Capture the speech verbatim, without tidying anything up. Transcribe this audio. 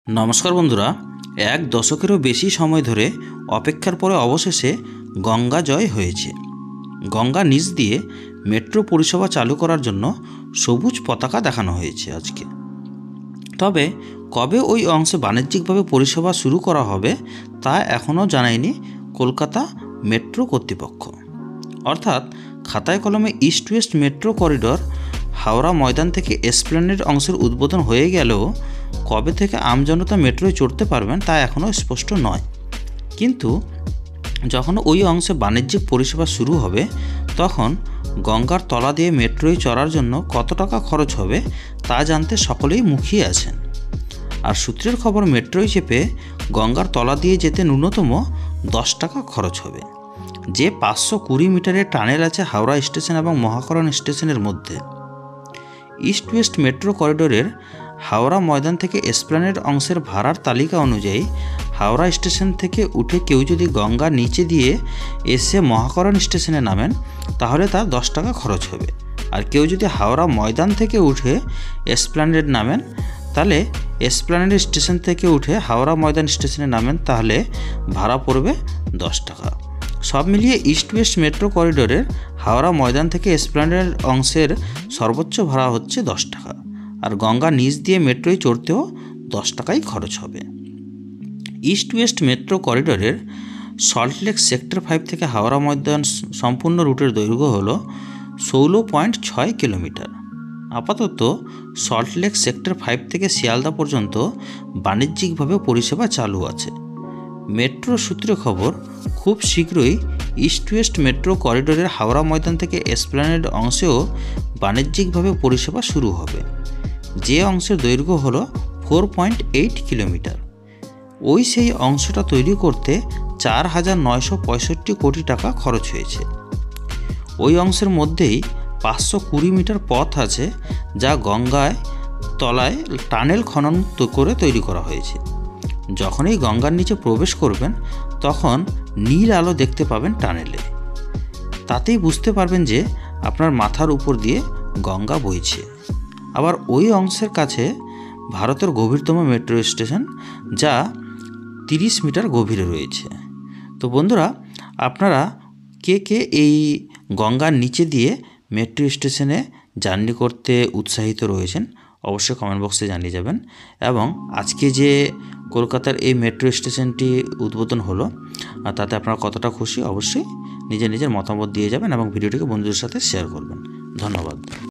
নমস্কার বন্ধুরা, এক দশকেরও বেশি সময় ধরে অপেক্ষার পরে অবশেষে গঙ্গা জয় হয়েছে। গঙ্গা নিচ দিয়ে মেট্রো পরিষেবা চালু করার জন্য সবুজ পতাকা দেখানো হয়েছে আজকে। তবে কবে ওই অংশে বাণিজ্যিকভাবে পরিষেবা শুরু করা হবে তা এখনও জানায়নি কলকাতা মেট্রো কর্তৃপক্ষ। অর্থাৎ খাতায় কলমে east west metro corridor Howrah Maidan থেকে এসপ্ল্যানেড অংশের উদ্বোধন হয়ে গেলেও কবে থেকে আমজনতা মেট্রোয় চড়তে পারবেন তা এখনও স্পষ্ট নয়। কিন্তু যখন ওই অংশে বাণিজ্যিক পরিষেবা শুরু হবে তখন গঙ্গার তলা দিয়ে মেট্রোয় চড়ার জন্য কত টাকা খরচ হবে তা জানতে সকলেই মুখিয়ে আছেন। আর সূত্রের খবর, মেট্রোয় চেপে গঙ্গার তলা দিয়ে যেতে ন্যূনতম দশ টাকা খরচ হবে। যে পাঁচশো কুড়ি মিটারের টানেল আছে হাওড়া স্টেশন এবং মহাকরণ স্টেশনের মধ্যে। ইস্ট ওয়েস্ট মেট্রো করিডোরের হাওড়া ময়দান থেকে এসপ্ল্যানেড অংশের ভাড়ার তালিকা অনুযায়ী হাওড়া স্টেশন থেকে উঠে কেউ যদি গঙ্গা নিচে দিয়ে এসে মহাকরণ স্টেশনে নামেন তাহলে তার দশ টাকা খরচ হবে। আর কেউ যদি হাওড়া ময়দান থেকে উঠে এসপ্ল্যানেড নামেন তাহলে এসপ্ল্যানেড স্টেশন থেকে উঠে হাওড়া ময়দান স্টেশনে নামেন তাহলে ভাড়া পড়বে দশ টাকা। সব মিলিয়ে ইস্ট ওয়েস্ট মেট্রো করিডোরের হাওড়া ময়দান থেকে এসপ্ল্যানেড অংশের সর্বোচ্চ ভাড়া হচ্ছে দশ টাকা। আর গঙ্গা নিচ দিয়ে মেট্রোয় চড়তেও দশ টাকাই খরচ হবে। ইস্ট ওয়েস্ট মেট্রো করিডোরের সল্টলেক সেক্টর ফাইভ থেকে হাওড়া ময়দান সম্পূর্ণ রুটের দৈর্ঘ্য হল ষোলো পয়েন্ট ছয় কিলোমিটার। আপাতত সল্টলেক সেক্টর ফাইভ থেকে শিয়ালদা পর্যন্ত বাণিজ্যিকভাবে পরিষেবা চালু আছে। মেট্রো সূত্রে খবর, খুব শীঘ্রই ইস্ট ওয়েস্ট মেট্রো করিডোরের হাওড়া ময়দান থেকে এসপ্ল্যানেড অংশেও বাণিজ্যিকভাবে পরিষেবা শুরু হবে। যে অংশের দৈর্ঘ্য হল ফোর পয়েন্ট এইট কিলোমিটার। ওই সেই অংশটা তৈরি করতে চার হাজার নয়শো পঁয়ষট্টি কোটি টাকা খরচ হয়েছে। ওই অংশের মধ্যেই পাঁচশো কুড়ি মিটার পথ আছে যা গঙ্গায় তলায় টানেল খনন করে তৈরি করা হয়েছে। যখনই গঙ্গার নিচে প্রবেশ করবেন তখন নীল আলো দেখতে পাবেন টানেলে। তাতেই বুঝতে পারবেন যে আপনার মাথার উপর দিয়ে গঙ্গা বইছে। আবার ওই অংশের কাছে ভারতের গভীরতম মেট্রো স্টেশন, যা তিরিশ মিটার গভীরে রয়েছে। তো বন্ধুরা, আপনারা কে কে এই গঙ্গার নিচে দিয়ে মেট্রো স্টেশনে জার্নি করতে উৎসাহিত রয়েছেন অবশ্যই কমেন্ট বক্সে জানিয়ে যাবেন। এবং আজকে যে কলকাতার এই মেট্রো স্টেশনটি উদ্বোধন হলো তাতে আপনারা কতটা খুশি অবশ্যই নিজের নিজের মতামত দিয়ে যাবেন এবং ভিডিওটিকে বন্ধুদের সাথে শেয়ার করবেন। ধন্যবাদ।